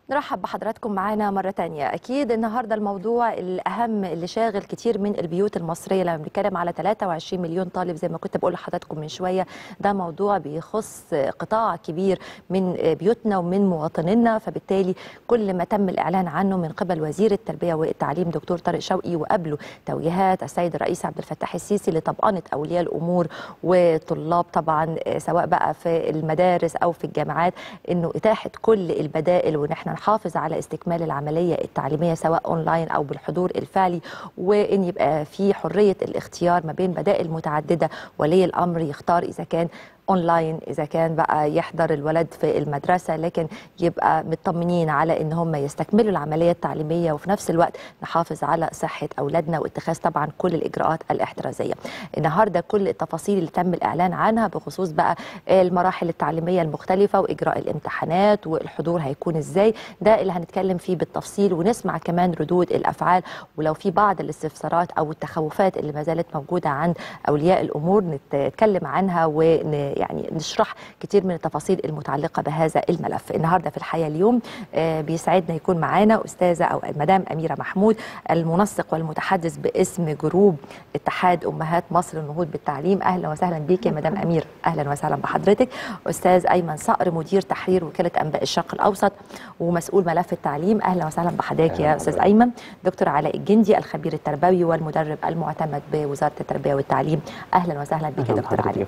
نرحب بحضراتكم معانا مرة تانية. أكيد النهاردة الموضوع الأهم اللي شاغل كتير من البيوت المصرية لما بنتكلم على 23 مليون طالب زي ما كنت بقول لحضراتكم من شوية، ده موضوع بيخص قطاع كبير من بيوتنا ومن مواطنينا، فبالتالي كل ما تم الإعلان عنه من قبل وزير التربية والتعليم دكتور طارق شوقي وقبله توجيهات السيد الرئيس عبد الفتاح السيسي لطمأنة أولياء الأمور وطلاب طبعا سواء بقى في المدارس أو في الجامعات إنه إتاحة كل البدائل وإن احنا نحافظ على استكمال العملية التعليمية سواء أونلاين أو بالحضور الفعلي، وإن يبقى في حرية الاختيار ما بين بدائل متعددة، ولي الأمر يختار إذا كان اونلاين، اذا كان بقى يحضر الولد في المدرسه، لكن يبقى مطمنين على ان هم يستكملوا العمليه التعليميه وفي نفس الوقت نحافظ على صحه اولادنا واتخاذ طبعا كل الاجراءات الاحترازيه. النهارده كل التفاصيل اللي تم الاعلان عنها بخصوص بقى المراحل التعليميه المختلفه واجراء الامتحانات والحضور هيكون ازاي، ده اللي هنتكلم فيه بالتفصيل ونسمع كمان ردود الافعال، ولو في بعض الاستفسارات او التخوفات اللي ما زالت موجوده عند اولياء الامور نتكلم عنها يعني نشرح كتير من التفاصيل المتعلقة بهذا الملف. النهاردة في الحياة اليوم بيسعدنا يكون معانا أستاذة أو المدام أميرة محمود، المنسق والمتحدث باسم جروب اتحاد أمهات مصر للنهوض بالتعليم. أهلا وسهلا بيك يا مدام أميرة. أهلا وسهلا بحضرتك. أستاذ أيمن صقر مدير تحرير وكالة أنباء الشرق الأوسط ومسؤول ملف التعليم. أهلا وسهلا بحضرتك يا أستاذ أيمن. دكتور علاء الجندي الخبير التربوي والمدرب المعتمد بوزارة التربية والتعليم. أهلا وسهلا بيك يا دكتور علاء.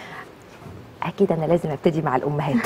أكيد أنا لازم أبتدي مع الأمهات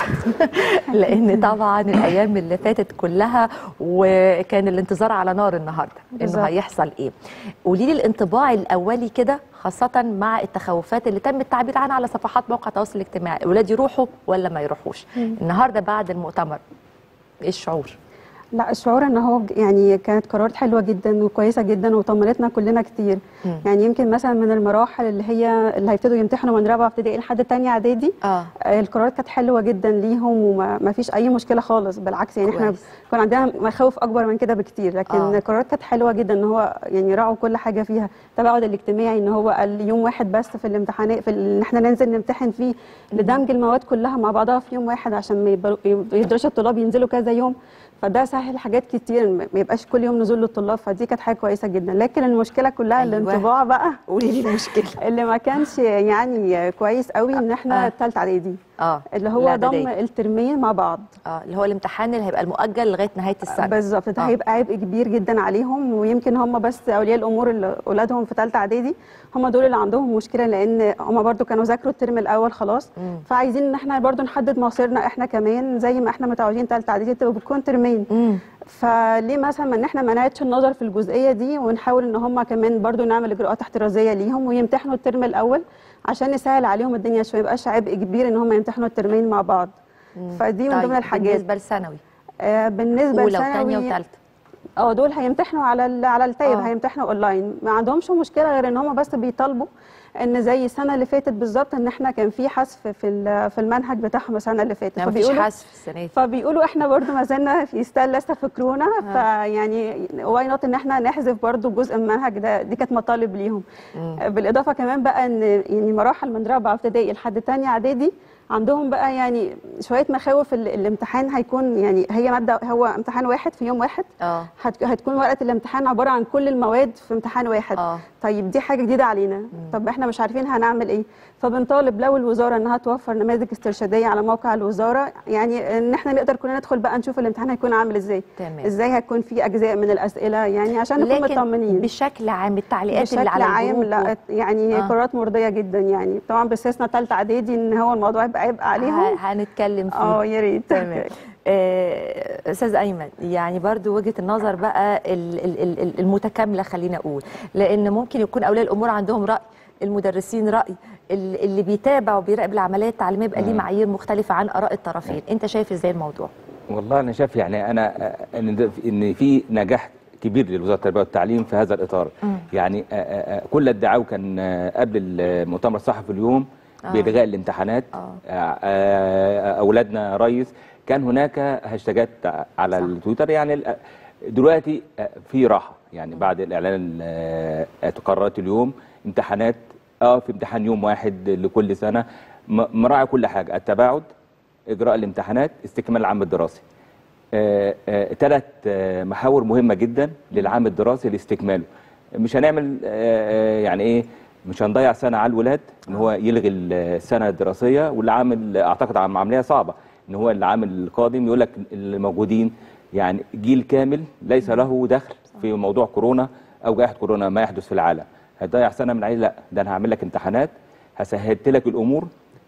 لأن طبعا الأيام اللي فاتت كلها وكان الانتظار على نار النهاردة إنه هيحصل إيه. قولي لي الانطباع الأولي كده خاصة مع التخوفات اللي تم التعبير عنها على صفحات مواقع التواصل الاجتماعي، الأولاد يروحوا ولا ما يروحوش؟ النهاردة بعد المؤتمر إيه الشعور؟ لا، الشعور ان هو يعني كانت قرارات حلوه جدا وكويسه جدا وطمنتنا كلنا كتير. يعني يمكن مثلا من المراحل اللي هيبتدوا يمتحنوا من رابعه ابتدائي لحد ثانيه اعدادي القرارات كانت حلوه جدا ليهم وما فيش اي مشكله خالص، بالعكس يعني احنا كان عندنا مخاوف اكبر من كده بكتير، لكن القرارات كانت حلوه جدا ان هو يعني راعوا كل حاجه فيها. التباعد الاجتماعي ان هو قال يوم واحد بس في الامتحانات ان احنا ننزل نمتحن فيه لدمج المواد كلها مع بعضها في يوم واحد عشان ما يقدرش الطلاب ينزلوا كذا يوم، فده سهل حاجات كتير ما يبقاش كل يوم نزول للطلاب، فدي كانت حاجه كويسه جدا. لكن المشكله كلها الانطباع بقى. قولي لي المشكله اللي ما كانش يعني كويس قوي ان احنا الثالثه اعدادي اللي هو ضم الترمين مع بعض اللي هو الامتحان اللي هيبقى المؤجل لغايه نهايه السنه بالظبط. ده هيبقى عبء كبير جدا عليهم، ويمكن هم بس اولياء الامور اللي اولادهم في ثالثه اعدادي هم دول اللي عندهم مشكله، لان هم برضو كانوا ذاكروا الترم الاول خلاص. فعايزين ان احنا برضو نحدد مصيرنا احنا كمان زي ما احنا متعودين ثالثه اعدادي تبقى بتكون ترمين. فليه مثلا ان احنا ما نعيدش النظر في الجزئيه دي ونحاول ان هم كمان برضو نعمل اجراءات احترازيه ليهم ويمتحنوا الترم الاول عشان نسهل عليهم الدنيا شويه، ما يبقاش عبء كبير ان هم يمتحنوا الترمين مع بعض. فدي من ضمن الحاجات. بالنسبه لثانوي بالنسبه اولى وثانيه وثالثه دول هيمتحنوا على التايب هيمتحنوا اونلاين، ما عندهمش مشكله غير ان هم بس بيطالبوا ان زي السنه اللي فاتت بالظبط ان احنا كان في حذف في المنهج بتاعهم السنه اللي فاتت، فبيقولوا مفيش حذف السنه دي، فبيقولوا احنا برضو ما زلنا لسه في كورونا فيعني واي نوت ان احنا نحذف برضو جزء من المنهج ده. دي كانت مطالب ليهم. بالاضافه كمان بقى ان يعني مراحل من رابعه ابتدائي لحد ثانيه اعدادي عندهم بقى يعني شويه مخاوف. الامتحان هيكون يعني هي ماده، هو امتحان واحد في يوم واحد. هتكون ورقه الامتحان عباره عن كل المواد في امتحان واحد. طيب دي حاجه جديده علينا. طب احنا مش عارفين هنعمل ايه، فبنطالب لو الوزاره انها توفر نماذج استرشاديه على موقع الوزاره، يعني ان احنا نقدر كلنا ندخل بقى نشوف الامتحان هيكون عامل ازاي. ازاي هيكون في اجزاء من الاسئله، يعني عشان نكون مطمنين. بشكل عام التعليقات اللي على الجروب بشكل عام لا يعني قرارات مرضيه جدا، يعني طبعا باستثناء ثالثه اعدادي ان هو الموضوع يبقى عبء عليهم. هنتكلم فيه يا ريت. تمام. استاذ ايمن، يعني برضو وجهه النظر بقى المتكامله خلينا اقول، لان ممكن يكون اولياء الامور عندهم راي، المدرسين راي، اللي بيتابع وبيراقب العمليه التعليميه يبقى ليه معايير مختلفه عن اراء الطرفين. انت شايف ازاي الموضوع؟ والله انا شايف يعني انا ان في نجاح كبير لوزاره التربيه والتعليم في هذا الاطار. يعني كل الدعاوى كان قبل المؤتمر الصحفي اليوم بإلغاء الامتحانات. أولادنا ريس، كان هناك هاشتاجات على التويتر. يعني دلوقتي في راحة، يعني بعد الإعلان قررت اليوم امتحانات في امتحان يوم واحد لكل سنة، مراعي كل حاجة: التباعد، إجراء الامتحانات، استكمال العام الدراسي. 3 محاور مهمه جدا للعام الدراسي لاستكماله. مش هنعمل يعني ايه، مش هنضيع سنه على الولاد ان هو يلغي السنه الدراسيه، والعام اعتقد عمليه صعبه ان هو العام القادم يقول لك الموجودين يعني جيل كامل ليس له دخل في موضوع كورونا او جائحه كورونا ما يحدث في العالم، هتضيع سنه من العيل. لا، ده انا هعمل لك امتحانات، هسهلت لك الامور،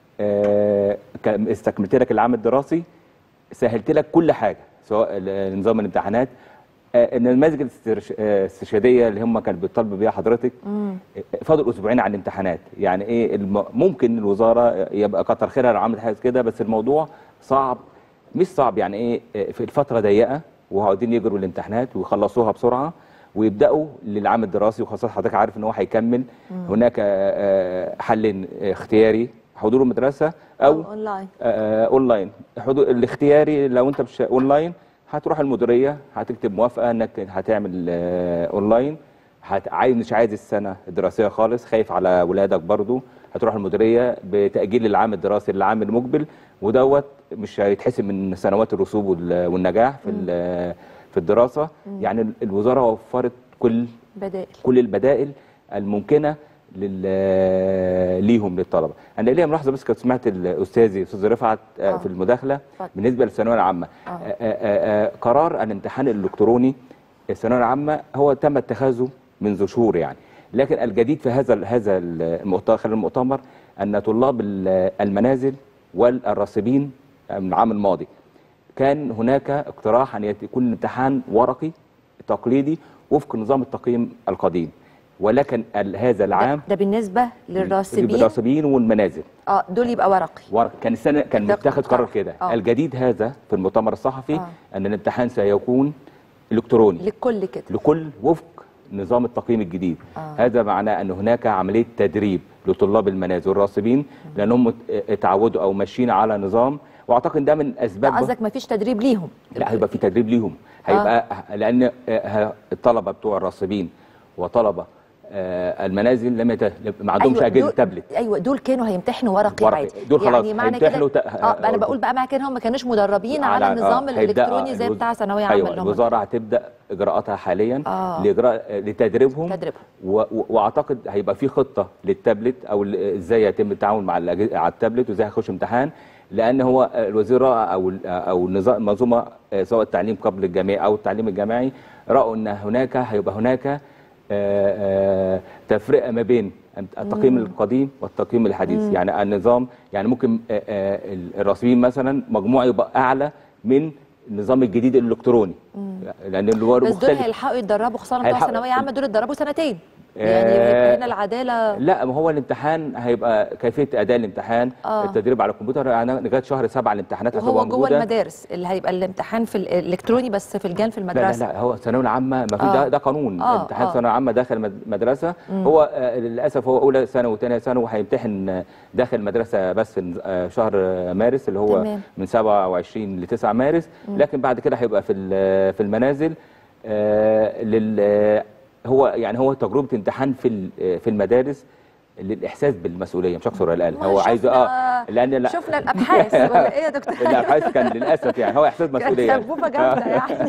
استكملت لك العام الدراسي، سهلت لك كل حاجه سواء نظام الامتحانات، النماذج الاسترشاديه اللي هم كانوا بيطالبوا بيها حضرتك. فاضل اسبوعين على الامتحانات، يعني ايه ممكن الوزاره يبقى كتر خيرها لو عملت حاجه كده، بس الموضوع صعب، مش صعب يعني ايه، في الفتره ضيقه وعاوزين يجروا الامتحانات ويخلصوها بسرعه ويبداوا للعام الدراسي، وخاصه حضرتك عارف ان هو هيكمل. هناك حل اختياري حضور المدرسه او اونلاين. حضور الاختياري لو انت مش اونلاين هتروح المديريه هتكتب موافقه انك هتعمل اونلاين، مش عايز السنه الدراسيه خالص، خايف على ولادك برضو، هتروح المديريه بتاجيل العام الدراسي للعام المقبل، ودوت مش هيتحسب من سنوات الرسوب والنجاح في الدراسه. يعني الوزاره وفرت كل البدائل الممكنه ليهم للطلبه. انا ليا ملاحظه بس، كنت سمعت استاذ رفعت في المداخله بالنسبه للثانويه العامه. قرار الامتحان الالكتروني الثانويه العامه هو تم اتخاذه منذ شهور يعني، لكن الجديد في هذا المؤتمر ان طلاب المنازل والراسبين من العام الماضي كان هناك اقتراح ان يكون الامتحان ورقي تقليدي وفق نظام التقييم القديم، ولكن هذا العام ده بالنسبه للراسبين والمنازل دول يبقى ورقي. كان السنه كان متاخد قرار كده. الجديد هذا في المؤتمر الصحفي ان الامتحان سيكون الكتروني لكل وفق نظام التقييم الجديد. هذا معناه ان هناك عمليه تدريب لطلاب المنازل والراسبين لانهم اتعودوا او ماشيين على نظام، واعتقد ده من اسباب. قصدك ما فيش تدريب ليهم؟ لا، هيبقى في تدريب ليهم، هيبقى لان الطلبه بتوع الراسبين وطلبه المنازل ما عندهمش اجهزه تابلت. ايوه، دول كانوا هيمتحنوا ورقي عادي، دول خلاص يعني معنى كده انا بقول بقى معنى كده هم ما كانوش مدربين على النظام الالكتروني زي بتاع ثانويه عامه. ايوه، الوزاره هتبدا اجراءاتها حاليا لتدريبهم واعتقد هيبقى في خطه للتابلت او ازاي يتم التعامل مع على التابلت وازاي هيخش امتحان، لان هو الوزير او المنظومه سواء التعليم قبل الجامعي او التعليم الجامعي راوا ان هيبقى هناك تفرقه ما بين التقييم القديم والتقييم الحديث. يعني النظام، يعني ممكن الراسبين مثلا مجموعه يبقى اعلى من النظام الجديد الالكتروني، لان اللي هو بس دول هيلحقوا يتدربوا، خصوصا بتوع ثانويه عامه دول اتدربوا سنتين، يعني هيبقى هنا العداله. لا، ما هو الامتحان هيبقى كيفيه اداء الامتحان التدريب على الكمبيوتر يعني لغايه شهر 7 الامتحانات هتبقى موجوده. وهو جوه المدارس اللي هيبقى الامتحان في الالكتروني بس في في المدرسه. لا هو الثانويه العامه ما في ده قانون. امتحان الثانويه العامه داخل مدرسه. هو للاسف هو اولى ثانوي وثانيه ثانوي وهيمتحن داخل المدرسه بس شهر مارس اللي هو من 27 ل 9 مارس، لكن بعد كده هيبقى في المنازل. هو تجربه امتحان في المدارس للاحساس بالمسؤوليه مش اكثر ولا اقل. هو عايز لان شفنا الابحاث ولا ايه يا دكتور؟ الابحاث كان للاسف يعني هو احساس مسؤوليه، سبوبه جامده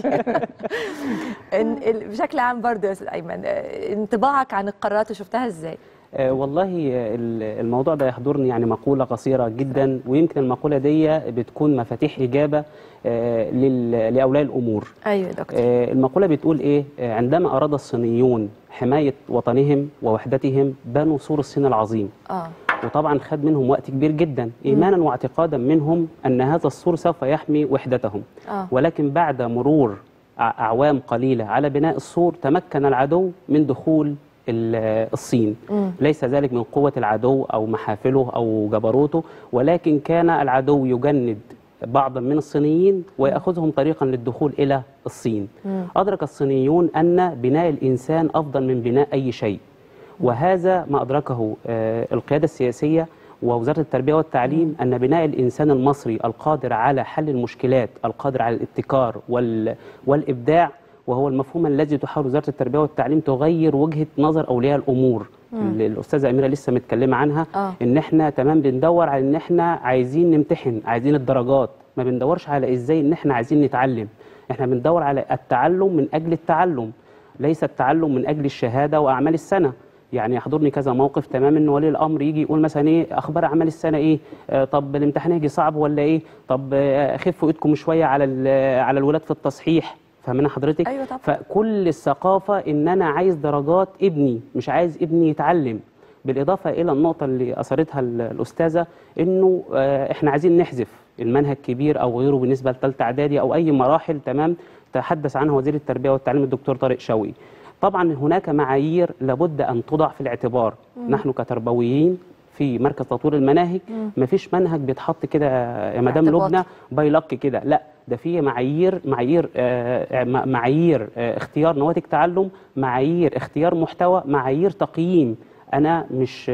يعني. بشكل عام برضه يا استاذ ايمن، انطباعك عن القرارات اللي شفتها ازاي؟ والله الموضوع ده يحضرني يعني مقولة قصيرة جدا، ويمكن المقولة دي بتكون مفاتيح إجابة لأولياء الأمور. أيوة يا دكتور. المقولة بتقول إيه؟ عندما أراد الصينيون حماية وطنهم ووحدتهم بنوا سور الصين العظيم. وطبعا خد منهم وقت كبير جدا إيمانا واعتقادا منهم أن هذا السور سوف يحمي وحدتهم. ولكن بعد مرور أعوام قليلة على بناء السور تمكن العدو من دخول الصين. ليس ذلك من قوة العدو أو محافله أو جبروته، ولكن كان العدو يجند بعضا من الصينيين ويأخذهم طريقا للدخول إلى الصين. أدرك الصينيون أن بناء الإنسان أفضل من بناء أي شيء، وهذا ما أدركه القيادة السياسية ووزارة التربية والتعليم، أن بناء الإنسان المصري القادر على حل المشكلات، القادر على الابتكار والإبداع، وهو المفهوم الذي تحاول وزارة التربية والتعليم تغير وجهة نظر أولياء الأمور. الأستاذة أميرة لسه متكلمة عنها، إن إحنا تمام بندور على إن إحنا عايزين نمتحن، عايزين الدرجات، ما بندورش على ازاي ان احنا عايزين نتعلم، احنا بندور على التعلم من اجل التعلم، ليس التعلم من اجل الشهاده واعمال السنه. يعني يحضرني كذا موقف تمام ان ولي الامر يجي يقول مثلا ايه اخبار اعمال السنه ايه، طب الامتحان هيجي صعب ولا ايه، طب خفوا ايدكم شويه على الولاد في التصحيح، فاهمين حضرتك؟ أيوة طبعا. فكل الثقافه ان انا عايز درجات ابني، مش عايز ابني يتعلم. بالاضافه الى النقطه اللي اثرتها الاستاذه انه احنا عايزين نحذف المنهج كبير او غيره بالنسبه لثالثه اعدادي او اي مراحل، تمام، تحدث عنها وزير التربيه والتعليم الدكتور طارق شوقي. طبعا هناك معايير لابد ان توضع في الاعتبار. نحن كتربويين في مركز تطوير المناهج مفيش منهج بيتحط كده يا مدام لبنى بايلق كده، لا، ده في معايير اختيار نواتج تعلم، معايير اختيار محتوى، معايير تقييم. انا مش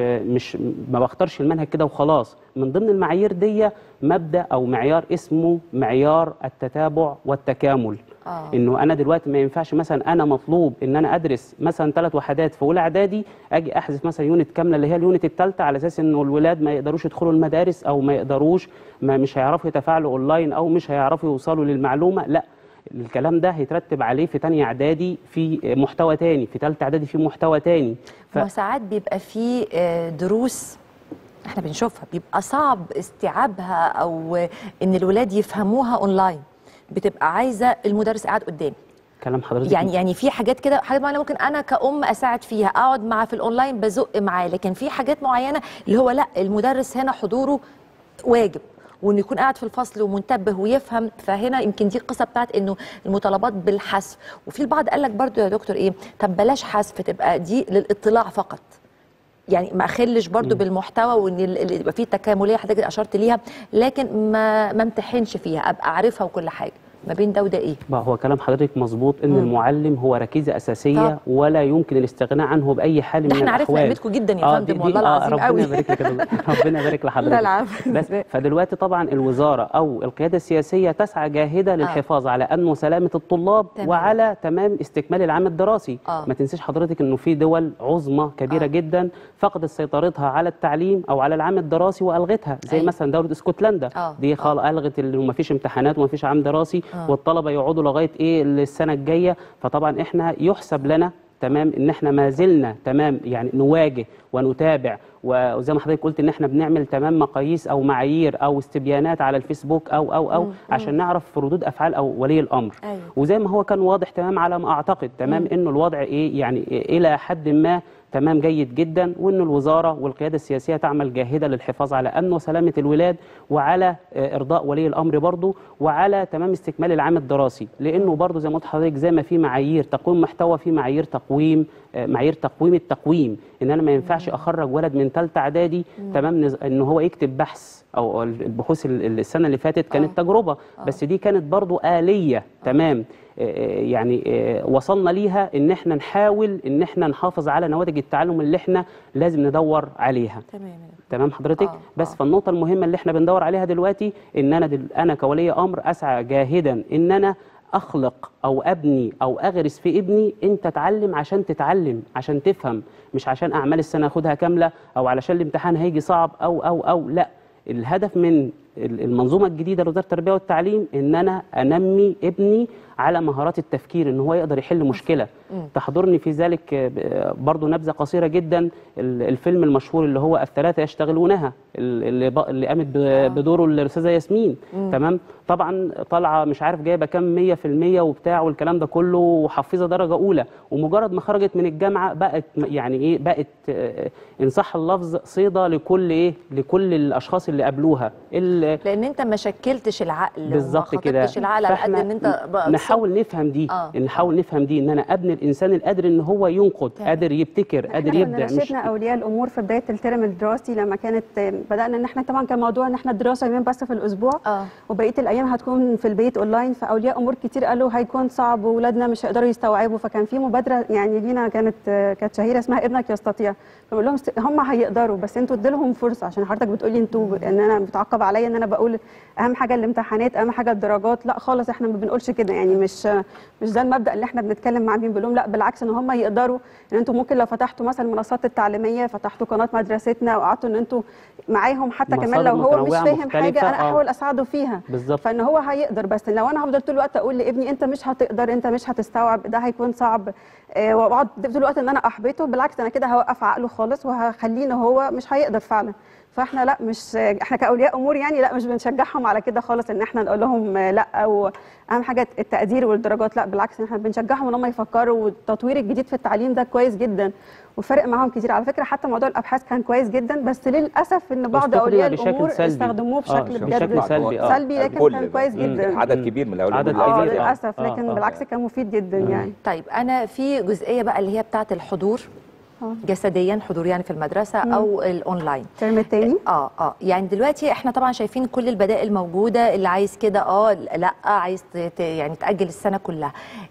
ما بختارش المنهج كده وخلاص. من ضمن المعايير دي مبدا او معيار اسمه معيار التتابع والتكامل. انه انا دلوقتي ما ينفعش مثلا انا مطلوب ان انا ادرس مثلا 3 وحدات في اولى اعدادي، اجي احذف مثلا يونت كامله اللي هي اليونت الثالثه على اساس انه الولاد ما يقدروش يدخلوا المدارس او ما يقدروش مش هيعرفوا يتفاعلوا اونلاين او مش هيعرفوا يوصلوا للمعلومه. لا، الكلام ده هيترتب عليه في تانية اعدادي في محتوى تاني، في ثالثه اعدادي في محتوى تاني. وساعات بيبقى في دروس احنا بنشوفها بيبقى صعب استيعابها او ان الولاد يفهموها اونلاين، بتبقى عايزه المدرس قاعد قدامي. كلام حضرتك يعني في حاجات كده، حاجات معينه ممكن انا كأم اساعد فيها، اقعد معاه في الاونلاين بزق معاه، لكن في حاجات معينه اللي هو لا، المدرس هنا حضوره واجب، وانه يكون قاعد في الفصل ومنتبه ويفهم. فهنا يمكن دي القصه بتاعت انه المطالبات بالحذف. وفي البعض قال لك برضو يا دكتور ايه، طب بلاش حذف، تبقى دي للاطلاع فقط، يعني ما اخلش برضو بالمحتوى، وان يبقى فيه تكامليه حضرتك اشرت ليها، لكن ما امتحنش فيها، ابقى عارفها وكل حاجه. ما بين ده وده ايه؟ هو كلام حضرتك مظبوط ان المعلم هو ركيزه اساسيه ولا يمكن الاستغناء عنه باي حال من الاحوال. احنا عرفنا قيمتكم جدا يا فندم، والله العظيم قوي. ربنا يبارك لك ربنا يبارك لحضرتك. بس فدلوقتي طبعا الوزاره او القياده السياسيه تسعى جاهده للحفاظ على امن وسلامه الطلاب وعلى تمام استكمال العام الدراسي. ما تنسيش حضرتك انه في دول عظمى كبيره جدا فقدت سيطرتها على التعليم او على العام الدراسي والغتها، زي مثلا دوله اسكتلندا دي الغت ما فيش امتحانات وما فيش عام دراسي والطلبه يقعدوا لغايه ايه السنه الجايه. فطبعا احنا يحسب لنا تمام ان احنا ما زلنا تمام يعني نواجه ونتابع، وزي ما حضرتك قلت ان احنا بنعمل تمام مقاييس او معايير او استبيانات على الفيسبوك او عشان نعرف ردود افعال او ولي الامر. وزي ما هو كان واضح تمام على ما اعتقد تمام انه الوضع ايه يعني الى حد ما تمام جيد جدا، وان الوزاره والقياده السياسيه تعمل جاهده للحفاظ على امن وسلامه الولاد وعلى ارضاء ولي الامر برضه وعلى تمام استكمال العام الدراسي. لانه برضه زي ما قلت لحضرتك زي ما في معايير تقويم محتوى في معايير تقويم التقويم. ان انا ما ينفعش اخرج ولد من ثالثه اعدادي تمام ان هو يكتب بحث او البحوث السنه اللي فاتت كانت تجربه بس دي كانت برضه آلية تمام يعني وصلنا ليها ان احنا نحاول ان احنا نحافظ على نواتج التعلم اللي احنا لازم ندور عليها. تمام حضرتك. بس فالنقطه المهمه اللي احنا بندور عليها دلوقتي ان انا كولي امر اسعى جاهدا ان انا اخلق او ابني او اغرس في ابني انت تعلم عشان تتعلم عشان تفهم، مش عشان اعمال السنه اخدها كامله او علشان الامتحان هيجي صعب او لا. الهدف من المنظومه الجديده لوزاره التربيه والتعليم ان انا انمي ابني على مهارات التفكير، ان هو يقدر يحل مشكله. تحضرني في ذلك برضو نبذه قصيره جدا الفيلم المشهور اللي هو الثلاثه يشتغلونها اللي قامت بدوره الاستاذه ياسمين. تمام. طبعا طالعه مش عارف جايبه كام 100% وبتاع والكلام ده كله وحافظه درجه اولى، ومجرد ما خرجت من الجامعه بقت يعني ايه بقت ان صح اللفظ صيده لكل الاشخاص اللي قابلوها لان انت ما شكلتش العقل بالظبط كده. العقل على قد ان انت نحاول نفهم دي نحاول نفهم دي ان انا ابني الانسان القادر ان هو ينقد قادر يبتكر قادر يبدع. مش اولياء الامور في بدايه الترم الدراسي لما كانت بدانا ان احنا طبعا كان موضوع ان احنا الدراسه يومين بس في الاسبوع وبقيه الايام هتكون في البيت اونلاين، فاولياء امور كتير قالوا هيكون صعب واولادنا مش هيقدروا يستوعبوا. فكان في مبادره يعني لينا كانت شهيره اسمها ابنك يستطيع، فبقول لهم هم هيقدروا بس انتوا ادوا لهم فرصه. عشان حضرتك بتقولي انتوا ان انا بتعقب عليا ان ان انا بقول اهم حاجه الامتحانات، اهم حاجه الدرجات، لا خالص احنا ما بنقولش كده، يعني مش ده المبدا اللي احنا بنتكلم معاهم بنقول لهم لا بالعكس، ان هم يقدروا ان انتم ممكن لو فتحتوا مثلا المنصات التعليميه، فتحتوا قناه مدرستنا وقعدتوا ان انتم معاهم، حتى كمان لو هو مش فاهم حاجه انا احاول اساعده فيها بالظبط. فان هو هيقدر. بس لو انا هفضل طول الوقت اقول لابني انت مش هتقدر، انت مش هتستوعب، ده هيكون صعب، واقعد طول الوقت ان انا احبطه، بالعكس انا كده هوقف عقله خالص وهخليه ان هو مش هيقدر فعلا. فاحنا لا، مش احنا كاولياء امور يعني لا مش بنشجعهم على كده خالص، ان احنا نقول لهم لا واهم حاجه التقدير والدرجات، لا بالعكس احنا بنشجعهم ان هم يفكروا، والتطوير الجديد في التعليم ده كويس جدا وفرق معاهم كتير على فكره. حتى موضوع الابحاث كان كويس جدا، بس للاسف ان بعض اولياء الامور استخدموه بشكل بجد سلبي، لكن كان كويس جدا. عدد كبير من الاولياء للاسف، لكن بالعكس كان مفيد جدا يعني. طيب انا في جزئيه بقى اللي هي بتاعه الحضور جسديا، حضور يعني في المدرسه او الاونلاين الترم الثاني. يعني دلوقتي احنا طبعا شايفين كل البدائل موجوده، اللي عايز كده لا عايز يعني تاجل السنه كلها.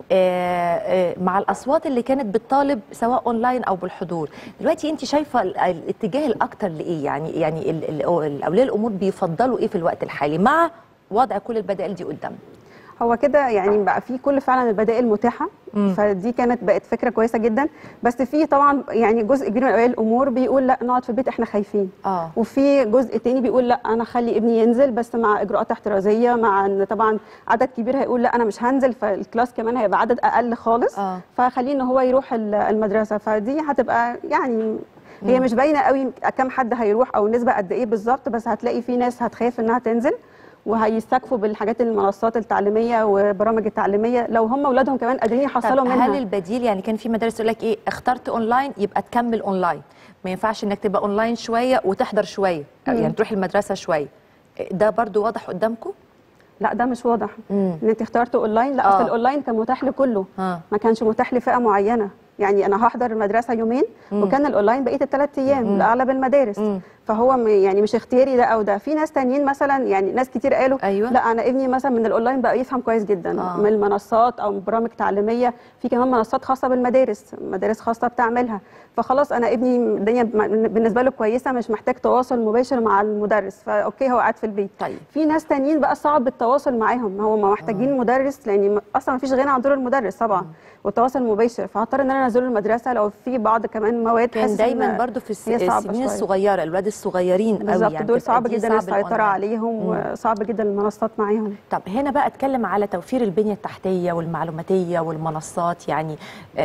مع الاصوات اللي كانت بتطالب سواء اونلاين او بالحضور، دلوقتي انت شايفه الاتجاه الاكثر لايه؟ يعني الاولياء الامور بيفضلوا ايه في الوقت الحالي مع وضع كل البدائل دي قدامنا؟ هو كده يعني بقى في كل فعلا البدائل متاحه، فدي بقت فكره كويسه جدا. بس في طبعا يعني جزء كبير من اولياء الامور بيقول لا نقعد في البيت احنا خايفين، وفي جزء تاني بيقول لا انا اخلي ابني ينزل بس مع اجراءات احترازيه، مع ان طبعا عدد كبير هيقول لا انا مش هنزل، فالكلاس كمان هيبقى عدد اقل خالص، فخليه ان هو يروح المدرسه. فدي هتبقى يعني هي مش باينه قوي كم حد هيروح او نسبه قد ايه بالظبط، بس هتلاقي في ناس هتخاف انها تنزل وهيستكفوا بالحاجات المنصات التعليميه وبرامج التعليميه لو هم اولادهم كمان قادرين يحصلوا منها. هل البديل يعني كان في مدارس تقول لك ايه، اخترت اونلاين يبقى تكمل اونلاين، ما ينفعش انك تبقى اونلاين شويه وتحضر شويه، يعني تروح المدرسه شويه، ده برضو واضح قدامكم؟ لا ده مش واضح ان انت اخترتوا اونلاين، لا اصل الاونلاين كان متاح لكله، ما كانش متاح لفئه معينه. يعني انا هحضر المدرسه يومين وكان الاونلاين بقيه ال3 ايام لاغلب المدارس، فهو يعني مش اختياري ده او ده. في ناس تانيين مثلا يعني ناس كتير قالوا لا انا ابني مثلا من الاونلاين بقى يفهم كويس جدا من المنصات او برامج تعليميه، في كمان منصات خاصه بالمدارس، مدارس خاصه بتعملها، فخلاص انا ابني الدنيا بالنسبه له كويسه، مش محتاج تواصل مباشر مع المدرس، فاوكي هو قاعد في البيت. طيب. في ناس تانيين بقى صعب التواصل معاهم، هم محتاجين مدرس لان اصلا ما فيش غنى عن دور المدرس طبعا والتواصل المباشر، فهضطر ان انا انزله المدرسه. لو في بعض كمان مواد كان دايما برضو في السنين الصغيره، الاولاد الصغيرين قوي يعني دول صعب جدا السيطره عليهم وصعب جدا المنصات معاهم. طب هنا بقى اتكلم على توفير البنيه التحتيه والمعلوماتيه والمنصات. يعني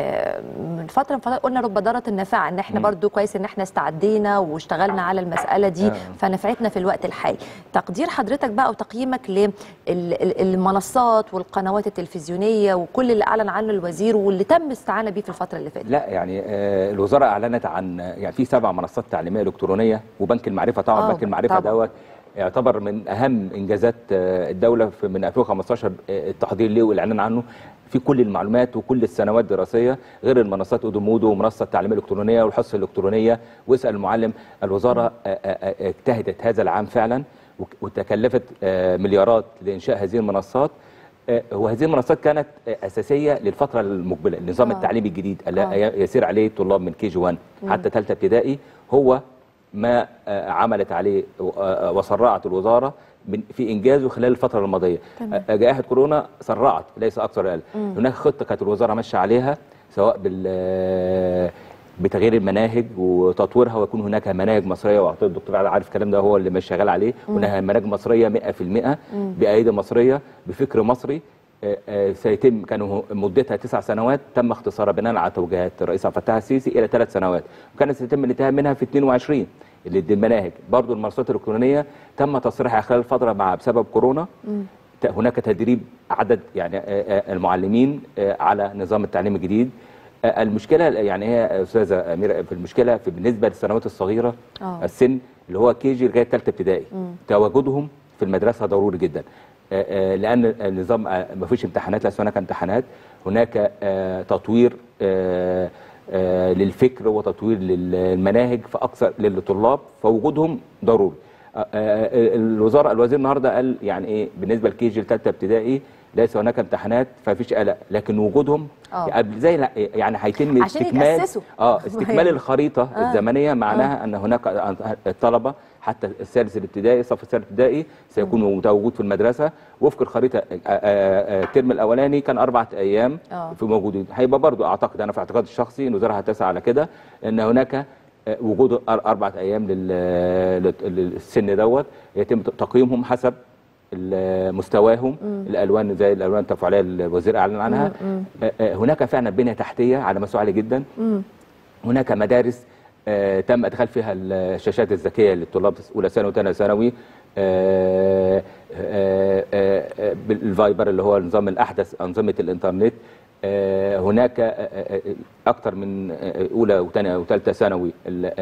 من فتره قلنا رب ضاره النافعه، ان احنا برضو كويس ان احنا استعدينا واشتغلنا على المساله دي فنفعتنا في الوقت الحالي. تقدير حضرتك بقى وتقييمك للمنصات والقنوات التلفزيونيه وكل اللي اعلن عنه الوزير واللي تم الاستعانه بيه في الفتره اللي فاتت؟ لا يعني الوزاره اعلنت عن يعني في 7 منصات تعليميه الكترونيه، وبنك المعرفه طبعا بنك المعرفه دوت يعتبر من اهم انجازات الدوله من 2015 التحضير له والاعلان عنه في كل المعلومات وكل السنوات الدراسيه، غير المنصات اودومودو ومنصه التعليم الالكترونيه والحصه الالكترونيه واسال المعلم. الوزاره اجتهدت هذا العام فعلا وتكلفت مليارات لانشاء هذه المنصات، وهذه المنصات كانت اساسيه للفتره المقبله. النظام التعليمي الجديد يسير عليه الطلاب من كي جي 1 حتى ثالثه ابتدائي هو ما عملت عليه وسرعت الوزاره في انجازه خلال الفتره الماضيه. جائحه كورونا سرعت ليس اكثر ولا اقل. هناك خطه كانت الوزاره ماشيه عليها سواء بتغيير المناهج وتطويرها، ويكون هناك مناهج مصريه، واعتقد الدكتور عارف الكلام ده هو اللي مش شغال عليه، هناك مناهج مصريه 100% بايدي مصريه بفكر مصري. سيتم كانوا مدتها 9 سنوات، تم اختصارها بناء على توجيهات الرئيس عبد الفتاح السيسي الى 3 سنوات، وكانت سيتم الانتهاء منها في 22 اللي دي المناهج. برضو المنصات الالكترونيه تم تصريحها خلال الفتره بسبب كورونا. هناك تدريب عدد يعني المعلمين على نظام التعليم الجديد. المشكله يعني هي استاذه اميره في المشكله في بالنسبه للسنوات الصغيره السن اللي هو كي جي لغايه ثالثه ابتدائي، تواجدهم في المدرسه ضروري جدا، لان النظام ما فيش امتحانات، ليس هناك امتحانات، هناك تطوير للفكر وتطوير للمناهج فاكثر للطلاب، فوجودهم ضروري. الوزير النهارده قال يعني ايه بالنسبه لكي جي لثالثه ابتدائي ليس هناك امتحانات فمفيش قلق، لكن وجودهم زي يعني هيتم استكمال استكمال الخريطه الزمنيه، معناها ان هناك الطلبه حتى الثالث الابتدائي، الصف الثالث الابتدائي سيكون متواجد في المدرسه وفق الخريطه. الترم الاولاني كان 4 ايام في موجودين، هيبقى برضو اعتقد انا في اعتقادي الشخصي ان الوزاره هتسعى على كده، ان هناك وجود 4 ايام للسن دوت يتم تقييمهم حسب مستواهم. الالوان زي الالوان التفاعليه اللي الوزير اعلن عنها. هناك فعلا بنيه تحتيه على مستوى عالي جدا. هناك مدارس تم ادخال فيها الشاشات الذكيه للطلاب اولى ثانوي وثانيه ثانوي، بالفايبر اللي هو النظام الاحدث انظمه الانترنت. هناك اكثر من اولى وثانيه وثالثه ثانوي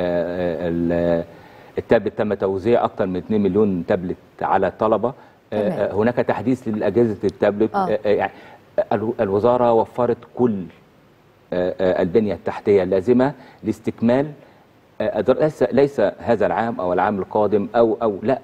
التابلت تم توزيع اكثر من 2 مليون تابلت على الطلبه. هناك تحديث لاجهزه التابلت. يعني الوزاره وفرت كل البنيه التحتيه اللازمه لاستكمال ليس هذا العام او العام القادم او لا،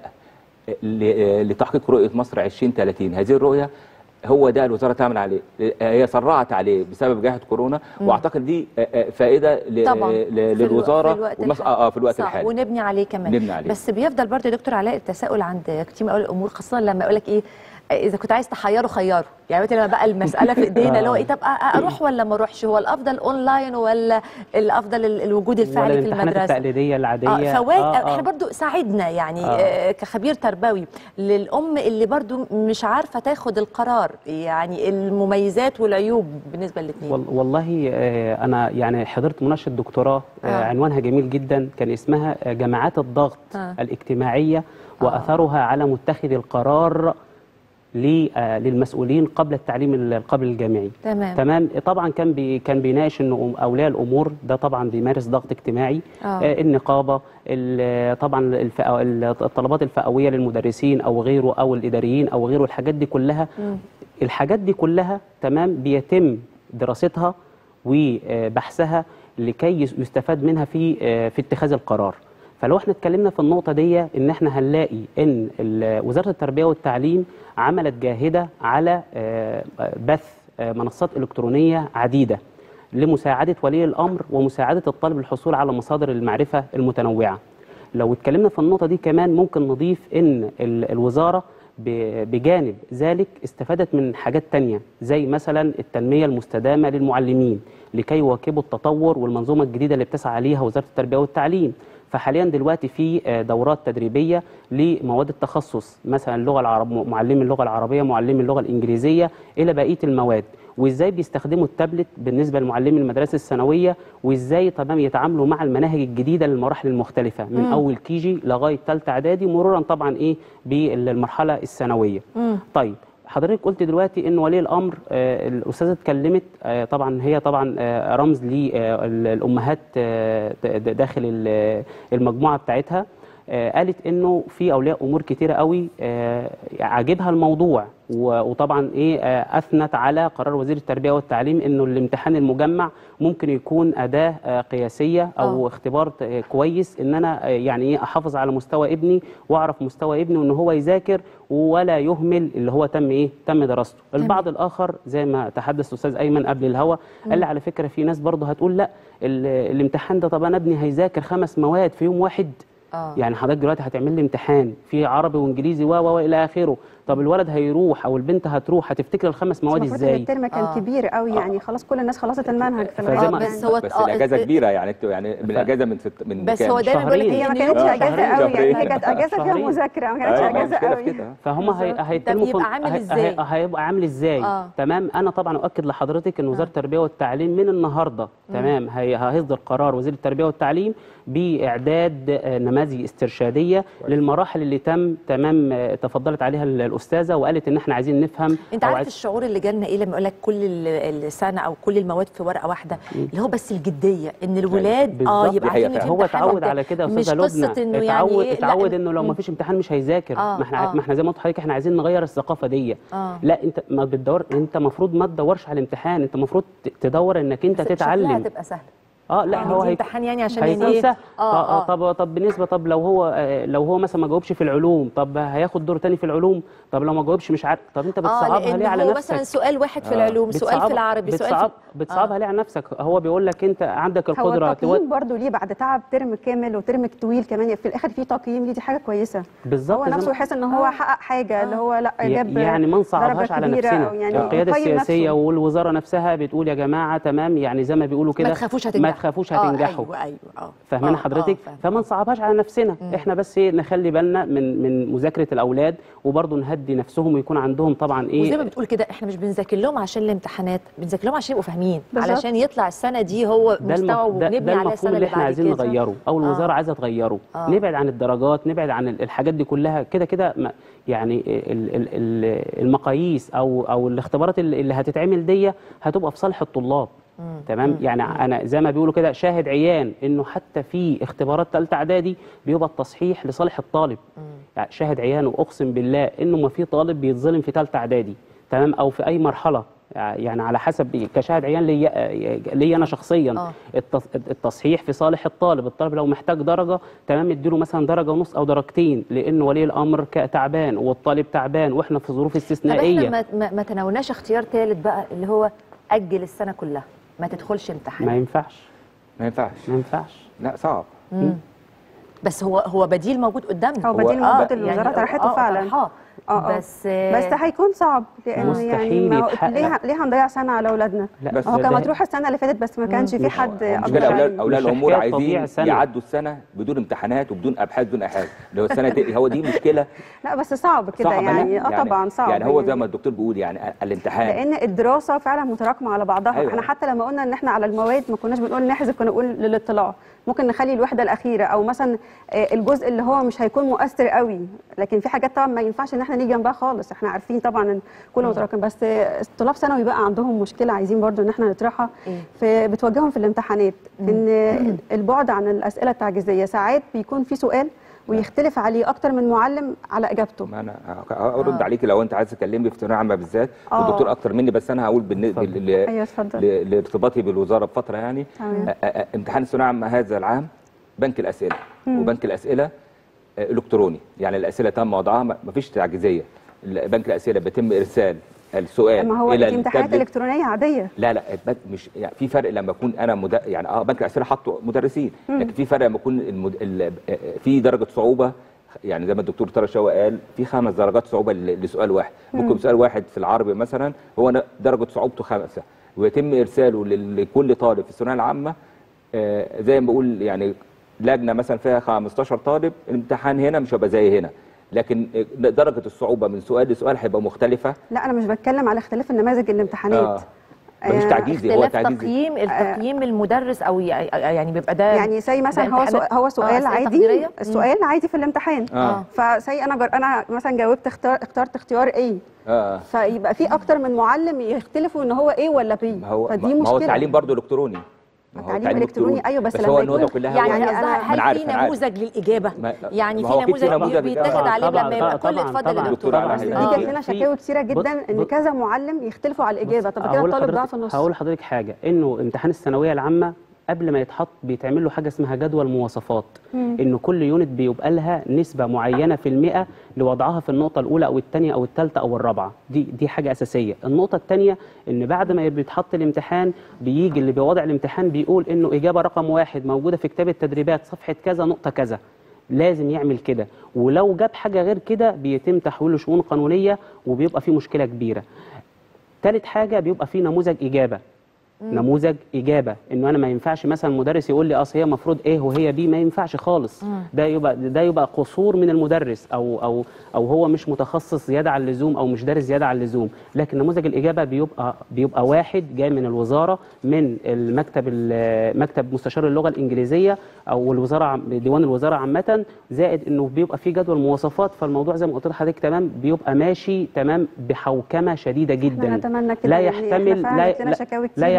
لتحقيق رؤيه مصر 2030. هذه الرؤيه هو ده الوزاره تعمل عليه، هي سرعت عليه بسبب جائحه كورونا، واعتقد دي فائده للوزاره في الوقت الحالي، ونبني عليه كمان. نبني عليه. بس بيفضل برضه يا دكتور علاء التساؤل عند كتير من اولياء الامور، خاصه لما يقول لك ايه، اذا كنت عايز تحيره خيره، يعني لما بقى المساله في ايدينا اللي هو ايه، طب اروح ولا ما اروحش؟ هو الافضل اونلاين ولا الافضل الوجود الفعلي في المدرسه؟ التقليديه العاديه. احنا برضو ساعدنا يعني كخبير تربوي للام اللي برضو مش عارفه تاخد القرار، يعني المميزات والعيوب بالنسبه للاثنين. والله انا يعني حضرت مناقشه دكتوراه عنوانها جميل جدا، كان اسمها جماعات الضغط الاجتماعيه واثرها على متخذ القرار للمسؤولين قبل التعليم قبل الجامعي. تمام. طبعا كان بيناقش انه اولياء الامور ده طبعا بيمارس ضغط اجتماعي. النقابه، طبعا الطلبات الفئويه للمدرسين او غيره او الاداريين او غيره، الحاجات دي كلها تمام بيتم دراستها وبحثها لكي يستفاد منها في اتخاذ القرار. فلو احنا اتكلمنا في النقطة دي ان احنا هنلاقي ان وزارة التربية والتعليم عملت جاهدة على بث منصات إلكترونية عديدة لمساعدة ولي الأمر ومساعدة الطالب للحصول على مصادر المعرفة المتنوعة. لو اتكلمنا في النقطة دي كمان ممكن نضيف ان الوزارة بجانب ذلك استفادت من حاجات تانية زي مثلا التنمية المستدامة للمعلمين لكي يواكبوا التطور والمنظومة الجديدة اللي بتسعى عليها وزارة التربية والتعليم. فحاليا دلوقتي في دورات تدريبيه لمواد التخصص، مثلا اللغه العربيه، معلمي اللغه العربيه، معلمي اللغه الانجليزيه، الى بقيه المواد، وازاي بيستخدموا التابلت بالنسبه لمعلمي المدارس الثانويه، وازاي تمام يتعاملوا مع المناهج الجديده للمراحل المختلفه من اول كيجي لغايه ثالثه اعدادي، مرورا طبعا بالمرحله الثانويه. طيب حضرتك قلت دلوقتي ان ولي الامر، الاستاذه اتكلمت، طبعا هي طبعا رمز للامهات داخل المجموعه بتاعتها، قالت انه في اولياء امور كتيره قوي عاجبها الموضوع، وطبعا اثنت على قرار وزير التربيه والتعليم انه الامتحان المجمع ممكن يكون اداه قياسيه او اختبار كويس ان انا يعني احافظ على مستوى ابني واعرف مستوى ابني وان هو يذاكر ولا يهمل اللي هو تم دراسته. البعض الاخر زي ما تحدث الاستاذ ايمن قبل الهوا قال لي على فكره في ناس برضه هتقول لا الامتحان ده، طب انا ابني هيذاكر 5 مواد في يوم واحد. يعني حضرتك دلوقتي هتعمل لي امتحان في عربي وانجليزي الى اخره، طب الولد هيروح او البنت هتروح هتفتكر ال5 مواد ازاي؟ الترم كان كبير قوي، يعني خلاص كل الناس خلصت المنهج في بس الاجازه كبيره، يعني الاجازه من بس هو دايما بيقول لك هي ما كانتش اجازه قوي، يعني هي كانت اجازه فيها مذاكره، ما كانتش اجازه قوي. فهم هيبقى عامل ازاي؟ تمام. انا طبعا اؤكد لحضرتك ان وزاره التربيه والتعليم من النهارده تمام هيصدر قرار وزير التربيه والتعليم باعداد نماذج استرشاديه للمراحل اللي تمام تفضلت عليها الاستاذه وقالت ان احنا عايزين نفهم. انت عارف الشعور اللي جالنا ايه لما يقول لك كل السنه او كل المواد في ورقه واحده، اللي هو بس الجديه ان الولاد يبقى عارفين هو اتعود على كده يا استاذه لبنى، اتعود انه لو ما فيش امتحان مش هيذاكر. ما احنا زي ما قلت لحضرتك احنا عايزين نغير الثقافه دي. لا انت ما بتدور، انت المفروض ما تدورش على الامتحان، انت المفروض تدور انك انت تتعلم. هتبقى سهله لا هو امتحان يعني عشان يعني ايه طب بالنسبه لو هو مثلا ما جاوبش في العلوم، طب هياخد دور تاني في العلوم، طب لو ما جاوبش مش عارف، طب انت بتصعبها ليه على نفسك؟ مثلا سؤال واحد في العلوم، سؤال في العربي، سؤال بتصعبها ليه على نفسك؟ هو بيقول لك انت عندك القدره. هو التقييم برضه ليه بعد تعب ترم كامل وترم طويل كمان في الاخر في تقييم، دي حاجه كويسه بالظبط. هو نفسه يحس ان هو حقق حاجه اللي هو لا جاب يعني ما نصعبهاش على نفسنا. يعني القياده السياسيه والوزاره نفسها بتقول يا جماعه تمام، يعني زي ما بيقولوا كده ما تخافوش هتنجحوا. ايوه فاهمين حضرتك؟ فما نصعبهاش على نفسنا. احنا بس نخلي بالنا من مذاكره الاولاد، وبرضه نهدي نفسهم ويكون عندهم طبعا ايه، وزي ما بتقول كده احنا مش بنذاكر لهم عشان الامتحانات، بنذاكر لهم عشان يبقوا فاهمين، علشان يطلع السنه دي هو مستوى ونبني عليه السنه اللي احنا عايزين نغيره او الوزاره عايزه تغيره. نبعد عن الدرجات، نبعد عن الحاجات دي كلها. كده يعني المقاييس او الاختبارات اللي هتتعمل دي هتبقى في صالح الطلاب. تمام. يعني انا زي ما بيقولوا كده شاهد عيان انه حتى في اختبارات ثالثه اعدادي بيبقى التصحيح لصالح الطالب. يعني شاهد عيان واقسم بالله انه ما في طالب بيتظلم في ثالثه اعدادي تمام او في اي مرحله، يعني على حسب كشاهد عيان لي انا شخصيا. التصحيح في صالح الطالب لو محتاج درجه تمام اديله مثلا درجه ونص او درجتين، لان ولي الامر تعبان والطالب تعبان واحنا في ظروف استثنائيه. طب احنا ما تناولناش اختيار ثالث بقى اللي هو اجل السنه كلها ما تدخلش امتحان. ما ينفعش. لا صعب. بس هو بديل موجود قدامنا. هو بديل موجود، الوزاره طرحته فعلا. بس هيكون صعب، لان يعني ليه هنضيع سنه على اولادنا؟ هو كان مطروح السنه اللي فاتت بس ما كانش في حد. اولياء الامور عايزين يعدوا السنه بدون امتحانات وبدون ابحاث بدون حاجه، اللي هو السنه هو دي مشكله. لا بس صعب كده يعني. طبعا صعب. يعني هو زي ما الدكتور بيقول يعني الامتحان، لان الدراسه فعلا متراكمه على بعضها. احنا حتى لما قلنا ان احنا على المواد ما كناش بنقول نحذف، كنا نقول للاطلاع. ممكن نخلي الوحده الاخيره او مثلا الجزء اللي هو مش هيكون مؤثر قوي، لكن في حاجات طبعا ما ينفعش ان احنا نيجي جنبها خالص. احنا عارفين طبعا ان كله متراكم، بس طلاب ثانوي بقى عندهم مشكله عايزين برضو ان احنا نطرحها بتواجههم في الامتحانات. ان البعد عن الاسئله التعجيزيه ساعات بيكون في سؤال ويختلف عليه اكتر من معلم على اجابته. ما انا ارد عليكي لو انت عايز تكلمني في ثانويه عامه بالذات، والدكتور اكتر مني، بس انا هقول بالنسبه لارتباطي بالوزاره بفتره يعني. امتحان الثانويه العامه هذا العام بنك الاسئله وبنك الاسئله الكتروني، يعني الاسئله تم وضعها ما فيش تعجيزيه. بنك الاسئله بيتم ارسال السؤال ما هو الى الامتحانات الالكترونيه عاديه. لا مش يعني في فرق لما اكون انا يعني بنك الاسئله حطوا مدرسين، لكن في فرق لما يكون في درجه صعوبه. يعني زي ما الدكتور طارق شوقي قال في 5 درجات صعوبه لسؤال واحد. ممكن سؤال واحد في العربي مثلا هو درجه صعوبته 5، ويتم ارساله لكل طالب في الثانويه العامه. زي ما بقول يعني لجنه مثلا فيها 15 طالب، الامتحان هنا مش هيبقى زي هنا، لكن درجه الصعوبه من سؤال لسؤال هيبقى مختلفه. لا انا مش بتكلم على اختلاف النماذج الامتحانات. مش تعجيزي، هو تعجيزي. التقييم المدرس او يعني بيبقى ده يعني زي مثلا هو سؤال عادي، السؤال عادي في الامتحان. فزي انا مثلا جاوبت اخترت اختيار A، فيبقى في اكتر من معلم يختلفوا ان هو A ولا B. فدي مشكله. ما هو التعليم برضه الكتروني. التعليم الالكتروني ايوه، بس لما يكون يعني هل في نموذج للاجابه؟ يعني في نموذج بيتاخد عليه لما يبقى كل اتفضل يا دكتور. دي جات لنا شكاوي كتيره جدا ان كذا معلم يختلفوا على الاجابه. طب كده الطالب ضاع في النص. هقول لحضرتك حاجه، انه امتحان الثانويه العامه قبل ما يتحط بيتعمل له حاجه اسمها جدول مواصفات. انه كل يونت بيبقى لها نسبه معينه في المئة لوضعها في النقطه الاولى او الثانيه او الثالثه او الرابعه. دي حاجه اساسيه. النقطه الثانيه ان بعد ما بيتحط الامتحان بيجي اللي بيوضع الامتحان بيقول انه اجابه رقم 1 موجوده في كتاب التدريبات صفحه كذا نقطه كذا، لازم يعمل كده. ولو جاب حاجه غير كده بيتم تحويله شؤون قانونيه وبيبقى فيه مشكله كبيره. ثالث حاجه بيبقى فيه نموذج اجابه. نموذج اجابه، انه انا ما ينفعش مثلا مدرس يقول لي اصل هي المفروض ايه وهي بي، ما ينفعش خالص. ده يبقى قصور من المدرس او هو مش متخصص زياده عن اللزوم او مش دارس زياده عن اللزوم. لكن نموذج الاجابه بيبقى واحد جاي من الوزاره، من مكتب مستشار اللغه الانجليزيه او الوزاره، ديوان الوزاره عامه، زائد انه بيبقى في جدول مواصفات. فالموضوع زي ما قلت لحضرتك تمام بيبقى ماشي تمام بحوكمه شديده جدا. نتمنى كده. لا يحتمل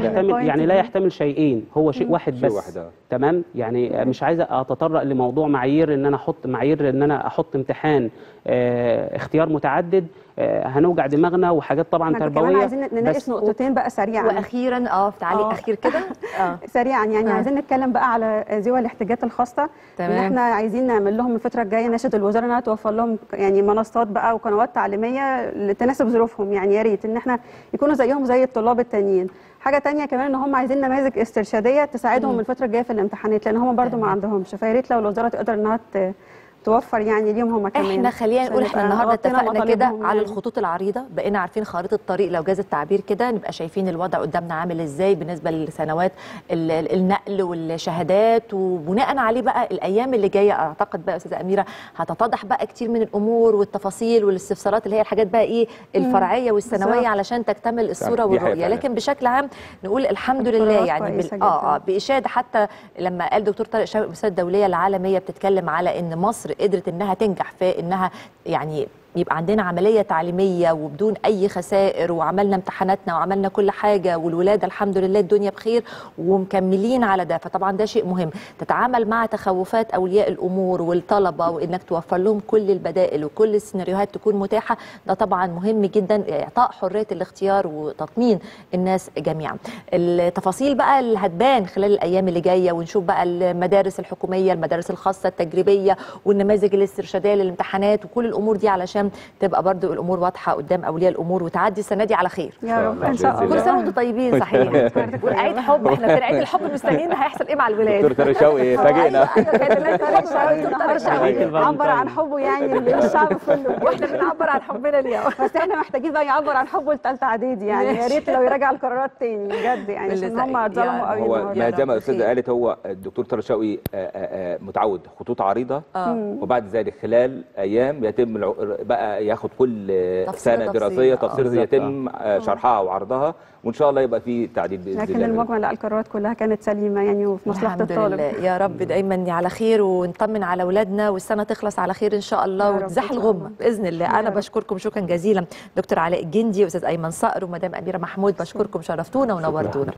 يحتمل يعني لا يحتمل شيئين، هو شيء واحد بس. تمام. يعني مش عايز اتطرق لموضوع معايير ان انا احط معايير ان انا احط امتحان اختيار متعدد، هنوجع دماغنا وحاجات طبعا تربويه. كمان عايزين نناقش نقطتين بقى سريعا واخيرا في تعليق اخير كده سريعا يعني عايزين نتكلم بقى على ذوي الاحتياجات الخاصه. ان احنا عايزين نعمل لهم الفتره الجايه، ناشد الوزاره انها توفر لهم يعني منصات بقى وقنوات تعليميه تناسب ظروفهم. يعني يا ريت ان احنا يكونوا زيهم زي الطلاب التانيين. حاجه تانية كمان ان هم عايزين نماذج استرشاديه تساعدهم الفتره الجايه في الامتحانات، لان هم برضو ما عندهمش. فيا ريت لو الوزاره تقدر انها توفر يعني ليهم هم كمان. احنا خلينا نقول احنا النهارده اتفقنا كده على الخطوط العريضه، بقينا عارفين خريطه الطريق لو جاز التعبير كده، نبقى شايفين الوضع قدامنا عامل ازاي بالنسبه لسنوات النقل والشهادات، وبناء عليه بقى الايام اللي جايه اعتقد بقى استاذه اميره هتتضح بقى كتير من الامور والتفاصيل والاستفسارات اللي هي الحاجات بقى ايه الفرعيه والثانويه علشان تكتمل الصوره والرؤيه. لكن بشكل عام نقول الحمد لله يعني باشاده حتى لما قال دكتور طارق شوقي المؤسسه الدوليه العالميه بتتكلم على ان مصر قدرت انها تنجح في انها يعني يبقى عندنا عمليه تعليميه وبدون اي خسائر، وعملنا امتحاناتنا وعملنا كل حاجه، والولاده الحمد لله الدنيا بخير ومكملين على ده. فطبعا ده شيء مهم تتعامل مع تخوفات اولياء الامور والطلبه، وانك توفر لهم كل البدائل وكل السيناريوهات تكون متاحه. ده طبعا مهم جدا، اعطاء حريه الاختيار وتطمين الناس جميعا. التفاصيل بقى اللي هتبان خلال الايام اللي جايه، ونشوف بقى المدارس الحكوميه، المدارس الخاصه التجريبيه، والنماذج الاسترشاديه للامتحانات، وكل الامور دي علشان تبقى برضو الامور واضحه قدام اولياء الامور وتعدي السنه دي على خير يا رب ان شاء الله. كل سنه وانتم طيبين. صحيح والعيد حب، احنا في عيد الحب مستنيين هيحصل ايه مع الولاد. دكتور طارق شوقي فاجئنا. عبر عن حبه يعني للشعب كله، واحنا بنعبر عن حبنا اليوم. بس احنا محتاجين بقى يعبر عن حبه لثالثه اعدادي يعني. يا ريت لو يراجع القرارات تاني بجد يعني، عشان هم اتظلموا قوي. هو ما زي ما الاستاذه قالت، هو الدكتور طارق شوقي متعود خطوط عريضه، وبعد ذلك خلال ايام يتم بقى ياخد كل سنه دراسيه تفصيل يتم شرحها وعرضها، وان شاء الله يبقى في تعديل باذن الله. لكن المجمل لا، القرارات كلها كانت سليمه يعني وفي مصلحه الطالب. يا رب دايما على خير ونطمن على اولادنا والسنه تخلص على خير ان شاء الله وتزاح الغمه باذن الله. انا بشكركم شكرا جزيلا دكتور علاء الجندي واستاذ ايمن صقر ومدام اميره محمود، بشكركم شرفتونا ونورتونا.